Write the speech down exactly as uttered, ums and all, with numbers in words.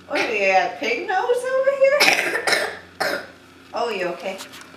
What do you got, pig nose over here? Oh, you okay?